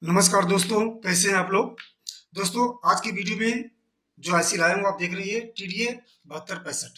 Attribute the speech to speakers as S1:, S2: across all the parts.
S1: नमस्कार दोस्तों, कैसे हैं आप लोग। दोस्तों, आज की वीडियो में जो आईसी लाया हूँ आप देख रही है TDA 7265।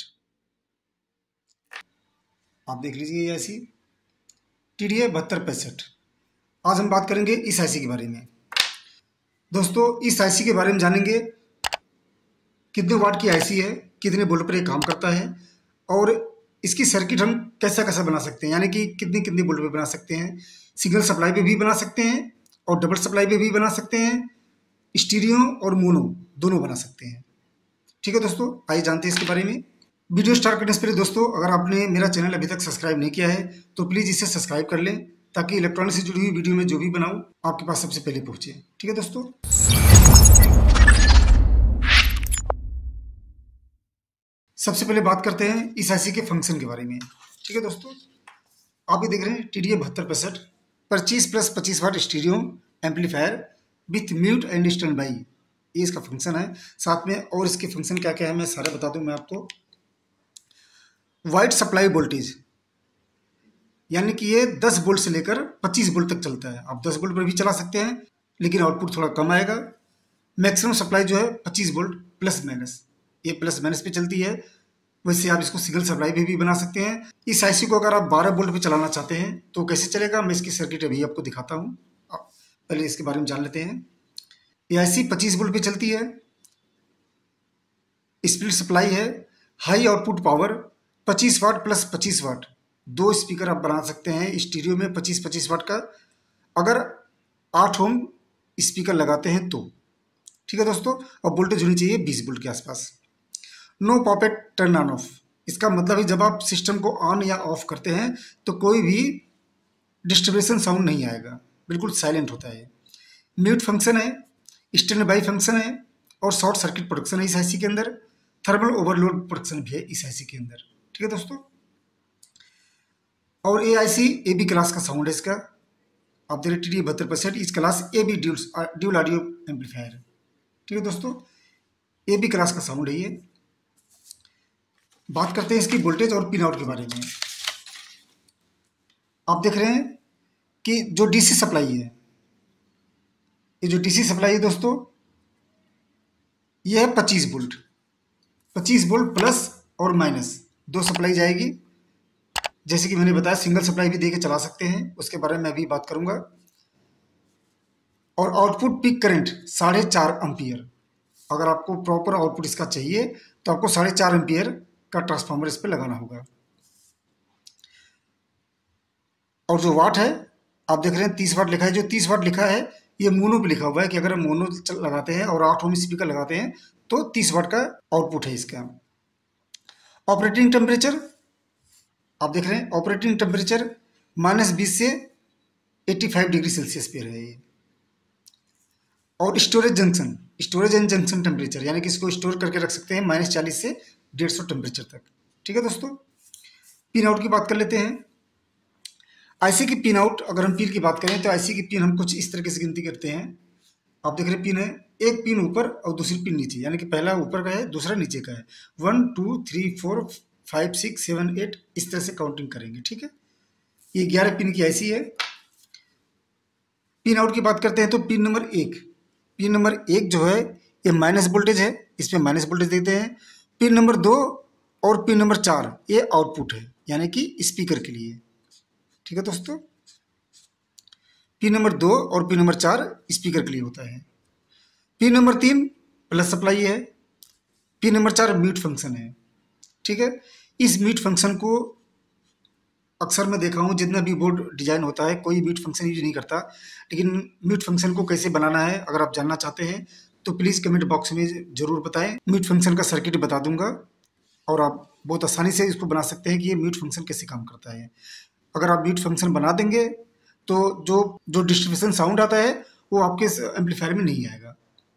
S1: आप देख लीजिए ये आईसी TDA 7265। आज हम बात करेंगे इस आईसी के बारे में। दोस्तों, इस आईसी के बारे में जानेंगे कितने वाट की आईसी है, कितने वोल्ट पर ये काम करता है और इसकी सर्किट हम कैसा कैसा बना सकते हैं, यानी कि कितनी कितनी वोल्ट पे बना सकते हैं। सिंगल सप्लाई पे भी बना सकते हैं और डबल सप्लाई पे भी बना सकते हैं। स्टीरियो और मोनो दोनों बना सकते हैं। ठीक है दोस्तों, आइए जानते हैं इसके बारे में। वीडियो स्टार्ट करने से पहले दोस्तों, अगर आपने मेरा चैनल अभी तक सब्सक्राइब नहीं किया है तो प्लीज़ इसे सब्सक्राइब कर लें, ताकि इलेक्ट्रॉनिक से जुड़ी हुई वीडियो में जो भी बनाऊं आपके पास सबसे पहले पहुंचे। ठीक है दोस्तों, सबसे पहले बात करते हैं इस आईसी के फंक्शन के बारे में। ठीक है दोस्तों, आप ये देख रहे हैं TDA 7265 25 + 25 watt stereo amplifier with mute and standby, ये इसका फंक्शन है। साथ में और इसके फंक्शन क्या क्या है मैं सारा बता दूं मैं आपको। वाइड सप्लाई वोल्टेज, यानी कि ये 10 वोल्ट से लेकर 25 वोल्ट तक चलता है। आप 10 वोल्ट पर भी चला सकते हैं, लेकिन आउटपुट थोड़ा कम आएगा। मैक्सिमम सप्लाई जो है 25 वोल्ट प्लस माइनस, ये प्लस माइनस पे चलती है। वैसे आप इसको सिंगल सप्लाई पे भी बना सकते हैं। इस आईसी को अगर आप 12 वोल्ट पे चलाना चाहते हैं तो कैसे चलेगा, मैं इसकी सर्किट अभी आपको दिखाता हूँ। पहले इसके बारे में जान लेते हैं। ये आईसी 25 वोल्ट पे चलती है, स्प्लिट सप्लाई है, high output power 25 watt plus 25 watt, दो स्पीकर आप बना सकते हैं स्टीरियो में 25-25 वाट का, अगर 8 ओम स्पीकर लगाते हैं तो। ठीक है दोस्तों, और वोल्टेज होनी चाहिए 20 वोल्ट के आसपास। No pop at turn on off, इसका मतलब है जब आप सिस्टम को ऑन या ऑफ करते हैं तो कोई भी डिस्टर्बेशन साउंड नहीं आएगा, बिल्कुल साइलेंट होता है। म्यूट फंक्शन है, स्टैंड बाई फंक्शन है और शॉर्ट सर्किट प्रोटेक्शन है इस आईसी के अंदर। थर्मल ओवरलोड प्रोटेक्शन भी है इस आईसी के अंदर। ठीक है दोस्तों, और ये आईसी AB क्लास का साउंड है इसका। आप देख रहे TDA 7265 इस class AB dual audio amplifier. ठीक है दोस्तों, AB क्लास का साउंड है ये। बात करते हैं इसकी वोल्टेज और पिन आउट के बारे में। आप देख रहे हैं कि जो DC सप्लाई है, ये जो DC सप्लाई है दोस्तों, ये है 25 वोल्ट। 25 वोल्ट प्लस और माइनस दो सप्लाई जाएगी। जैसे कि मैंने बताया सिंगल सप्लाई भी देके चला सकते हैं, उसके बारे में मैं अभी बात करूंगा। और आउटपुट पीक करंट 4.5 एम्पियर। अगर आपको प्रॉपर आउटपुट इसका चाहिए तो आपको 4.5 एम्पियर का ट्रांसफार्मर इस पर लगाना होगा। और जो वाट है आप देख रहे हैं 30 वाट लिखा है। जो 30 वाट लिखा है ये मोनो पे लिखा हुआ है कि अगर हम मोनो लगाते हैं और 8 ओम स्पीकर लगाते हैं तो 30 वाट का आउटपुट है इसका। ऑपरेटिंग टेम्परेचर आप देख रहे हैं, ऑपरेटिंग टेम्परेचर -20 से 85 डिग्री सेल्सियस पे है ये। और स्टोरेज एंड जंक्शन टेम्परेचर, यानी कि इसको स्टोर करके रख सकते हैं -40 से 150 टेम्परेचर तक। ठीक है दोस्तों, पिन आउट की बात कर लेते हैं। आईसी की पिन आउट, अगर हम पिन की बात करें तो आईसी की पिन हम कुछ इस तरीके से गिनती करते हैं। आप देख रहे पिन है, एक पिन ऊपर और दूसरी पिन नीचे, यानी कि पहला ऊपर का है दूसरा नीचे का है। 1 2 3 4 5 6 7 8 इस तरह से काउंटिंग करेंगे। ठीक है, ये 11 पिन की आईसी है। पिन आउट की बात करते हैं तो पिन नंबर एक जो है ये माइनस वोल्टेज है, इसमें माइनस वोल्टेज देते हैं। पिन नंबर 2 और पिन नंबर 4 ये आउटपुट है, यानी कि स्पीकर के लिए। ठीक है दोस्तों, पिन नंबर 2 और पिन नंबर 4 स्पीकर के लिए होता है। पिन नंबर 3 प्लस सप्लाई है। पिन नंबर 4 म्यूट फंक्शन है। ठीक है, इस म्यूट फंक्शन को अक्सर मैं देखा हूँ जितना भी बोर्ड डिजाइन होता है कोई म्यूट फंक्शन यूज नहीं करता, लेकिन म्यूट फंक्शन को कैसे बनाना है अगर आप जानना चाहते हैं तो प्लीज़ कमेंट बॉक्स में ज़रूर बताएं। म्यूट फंक्शन का सर्किट बता दूंगा और आप बहुत आसानी से इसको बना सकते हैं कि ये म्यूट फंक्शन कैसे काम करता है। अगर आप म्यूट फंक्शन बना देंगे तो जो डिस्ट्रीब्यूशन साउंड आता है वो आपके एम्पलीफायर में नहीं आएगा।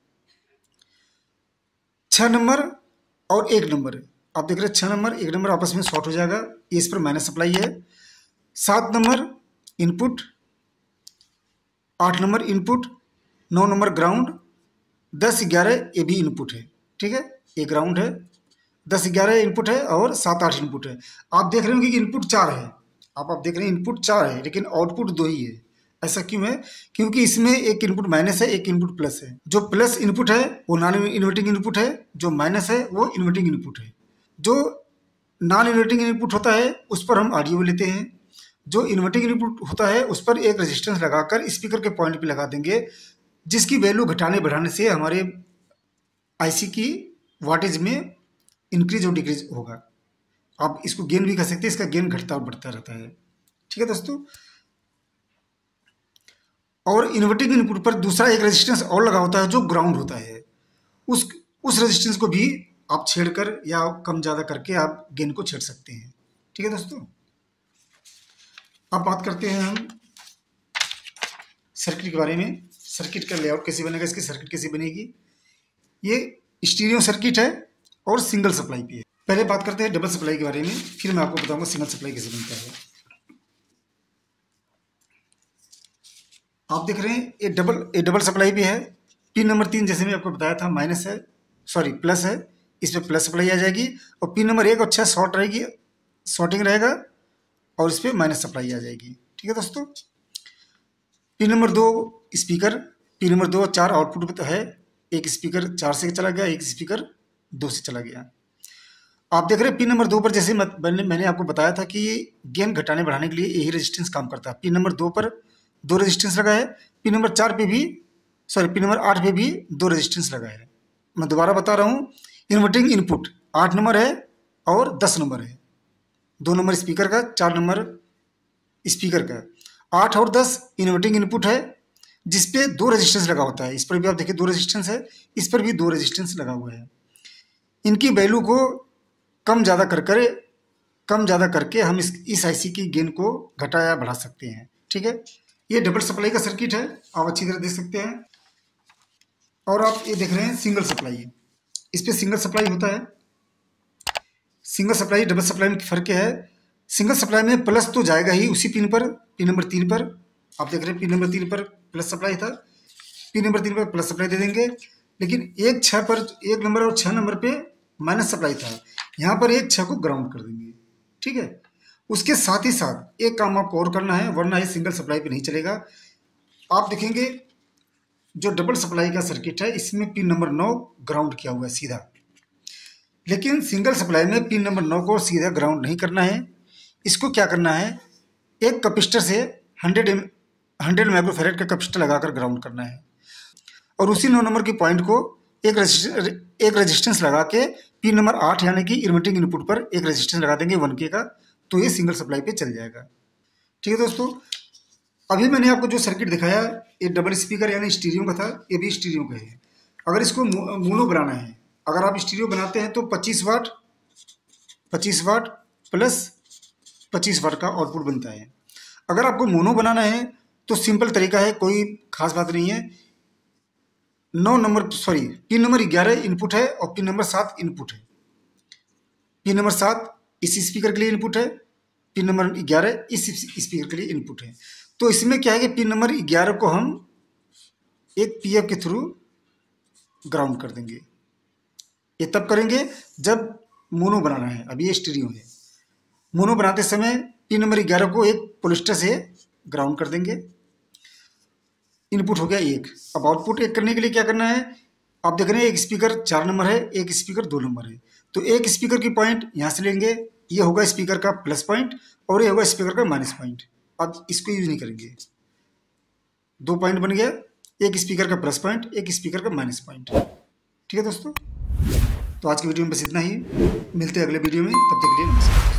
S1: 6 नंबर और 1 नंबर, आप देख रहे हैं 6 नंबर 1 नंबर आपस में शॉर्ट हो जाएगा, ये इस पर माइनस सप्लाई है। 7 number input, 8 number input, 9 number ground, 10 11 ये भी इनपुट है। ठीक है, ये ग्राउंड है, 10 11 इनपुट है और 7 8 इनपुट है। आप देख रहे होंगे कि इनपुट 4 है। आप देख रहे हैं इनपुट 4 है लेकिन आउटपुट 2 ही है, ऐसा क्यों है? क्योंकि इसमें एक इनपुट माइनस है, एक इनपुट प्लस है। जो प्लस इनपुट है वो नॉन इन्वर्टिंग इनपुट है, जो माइनस है वो इन्वर्टिंग इनपुट है। जो नॉन इन्वर्टिंग इनपुट होता है उस पर हम ऑडियो लेते हैं, जो इन्वर्टिंग इनपुट होता है उस पर एक रेजिस्टेंस लगाकर स्पीकर के पॉइंट पे लगा देंगे, जिसकी वैल्यू घटाने बढ़ाने से हमारे आईसी की वाटेज में इंक्रीज और डिक्रीज होगा। आप इसको गेन भी कह सकते हैं, इसका गेन घटता और बढ़ता रहता है। ठीक है दोस्तों। और इन्वर्टिंग इनपुट पर दूसरा एक रेजिस्टेंस और लगा होता है जो ग्राउंड होता है। उस रेजिस्टेंस को भी आप छेड़कर या कम ज़्यादा करके आप गेन को छेड़ सकते हैं। ठीक है दोस्तों। अब बात करते हैं हम सर्किट के बारे में। सर्किट का लेआउट कैसे बनेगा, इसकी सर्किट कैसे बनेगी। ये स्टीरियो सर्किट है और सिंगल सप्लाई पे है। पहले बात करते हैं डबल सप्लाई के बारे में, फिर मैं आपको बताऊंगा सिंगल सप्लाई कैसे बनता है। आप देख रहे हैं ये डबल सप्लाई भी है। पिन नंबर 3 जैसे मैं आपको बताया था माइनस है, सॉरी प्लस है, इस पर प्लस सप्लाई आ जाएगी। और पिन नंबर 1 अच्छा शॉर्ट रहेगी, शॉर्टिंग रहेगा, और इस पर माइनस सप्लाई आ जाएगी। ठीक है दोस्तों। Pin number 2 speaker, pin number 2 4 output है। एक स्पीकर 4 से चला गया, एक स्पीकर 2 से चला गया। आप देख रहे हैं पिन नंबर 2 पर जैसे मैंने आपको बताया था कि गेन घटाने बढ़ाने के लिए यही रेजिस्टेंस काम करता है। पिन नंबर 2 पर 2 रेजिस्टेंस लगा है। पिन नंबर 4 पे भी, सॉरी पिन नंबर 8 पे भी 2 रेजिस्टेंस लगा है। मैं दोबारा बता रहा हूँ, इन्वर्टिंग इनपुट 8 नंबर है और 10 नंबर है। 2 नंबर स्पीकर का, 4 नंबर स्पीकर का। 8 और 10 इन्वर्टिंग इनपुट है जिसपे 2 रेजिस्टेंस लगा होता है। इस पर भी आप देखिए 2 रेजिस्टेंस है, इस पर भी 2 रेजिस्टेंस लगा हुआ है। इनकी वैल्यू को कम ज़्यादा करके हम इस आईसी की गेन को घटा या बढ़ा सकते हैं। ठीक है। ये डबल सप्लाई का सर्किट है, आप अच्छी तरह देख सकते हैं। और आप ये देख रहे हैं सिंगल सप्लाई, इस पर सिंगल सप्लाई होता है। सिंगल सप्लाई डबल सप्लाई में फ़र्क क्या है? सिंगल सप्लाई में प्लस तो जाएगा ही उसी पिन पर, पिन नंबर 3 पर। आप देख रहे हैं पिन नंबर 3 पर प्लस सप्लाई था, पिन नंबर 3 पर प्लस सप्लाई दे देंगे। लेकिन 1 नंबर और 6 नंबर पे माइनस सप्लाई था, यहाँ पर 1 6 को ग्राउंड कर देंगे। ठीक है। उसके साथ ही साथ एक काम आपको और करना है, वरना ये सिंगल सप्लाई पे नहीं चलेगा। आप देखेंगे जो डबल सप्लाई का सर्किट है इसमें पिन नंबर 9 ग्राउंड किया हुआ है सीधा, लेकिन सिंगल सप्लाई में पिन नंबर 9 को सीधा ग्राउंड नहीं करना है। इसको क्या करना है, एक कैपेसिटर से 100 माइक्रोफैरेड का कैपेसिटर लगाकर ग्राउंड करना है, और उसी 9 नंबर की पॉइंट को एक रेजिस्टेंस लगा के पिन नंबर 8 यानी कि इन्वर्टिंग इनपुट पर एक रेजिस्टेंस लगा देंगे 1K का, तो ये सिंगल सप्लाई पे चल जाएगा। ठीक है दोस्तों। अभी मैंने आपको जो सर्किट दिखाया ये डबल स्पीकर यानी स्टीरियो का था, ये भी स्टीरियो का है। अगर इसको मोनो बनाना है, अगर आप स्टीरियो बनाते हैं तो 25 वाट प्लस 25 वाट का आउटपुट बनता है। अगर आपको मोनो बनाना है तो सिंपल तरीका है, कोई खास बात नहीं है। पिन नंबर 11 इनपुट है और पिन नंबर 7 इनपुट है। पिन नंबर 7 इस स्पीकर के लिए इनपुट है, पिन नंबर 11 इस स्पीकर के लिए इनपुट है। तो इसमें क्या है कि पिन नंबर 11 को हम एक पीएफ के थ्रू ग्राउंड कर देंगे। ये तब करेंगे जब मोनो बनाना है। अभी ये स्टीरियो है, मोनो बनाते समय पिन नंबर 11 को एक पोलिस्टर से ग्राउंड कर देंगे। इनपुट हो गया 1। अब आउटपुट 1 करने के लिए क्या करना है, आप देख रहे हैं एक स्पीकर 4 नंबर है, एक स्पीकर 2 नंबर है। तो एक स्पीकर की पॉइंट यहाँ से लेंगे, ये होगा स्पीकर का प्लस पॉइंट और ये होगा स्पीकर का माइनस पॉइंट। अब इसको यूज नहीं करेंगे, 2 पॉइंट बन गया, एक स्पीकर का प्लस पॉइंट, एक स्पीकर का माइनस पॉइंट। ठीक है दोस्तों। तो आज की वीडियो में बस इतना ही, मिलते हैं अगले वीडियो में, तब तक के लिए नमस्कार।